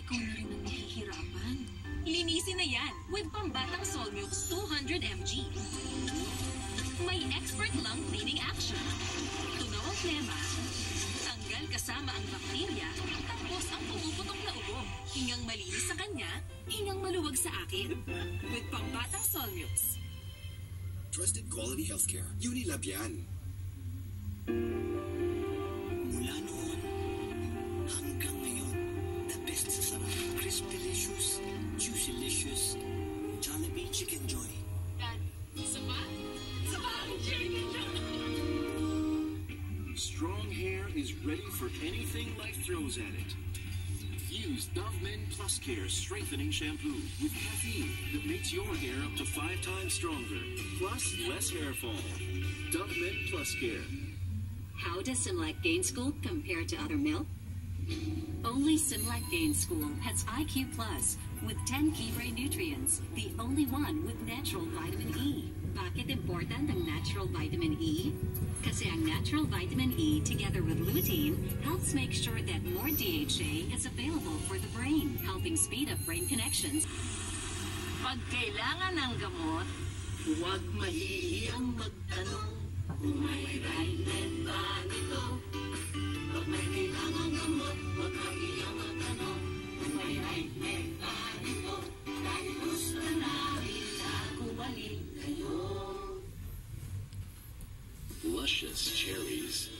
ikaw na rin ang mahihirapan. Linisin na yan with Pambatang Solmux 200 mg. May expert lung cleaning action. Tunaw ang plema, tanggal kasama ang bakterya, tapos ang pumuputok na ubo. Hingang malinis sa kanya, hingang maluwag sa akin. With Pambatang Solmux. Trusted quality healthcare. Unilab yan. Mula noon hanggang ngayon, the best sa sarap. Crispy-licious, juicy-licious, Jollibee Chicken Joy. Dad, sabat? Sabat! Chicken Joy! Strong hair is ready for anything life throws at it. Use Dove Men Plus Care Strengthening Shampoo with caffeine that makes your hair up to 5 times stronger, plus less hair fall. Dove Men Plus Care. How does Similac Gain School compare to other milk? Only Similac Gain School has IQ Plus with 10 key brain nutrients, the only one with natural vitamin E. Bakit important ang natural vitamin E? Kasi ang natural vitamin E together with lutein helps make sure that more DHA is available for the brain, helping speed up brain connections. Pag kailangan ng gamot, huwag mahihiyang magtanong kung may right ba nito. Pag may kailangan gamot, huwag mahihiyang magtanong kung may right ba nito. Dahil gusto namin na kumalit kayo. Luscious cherries,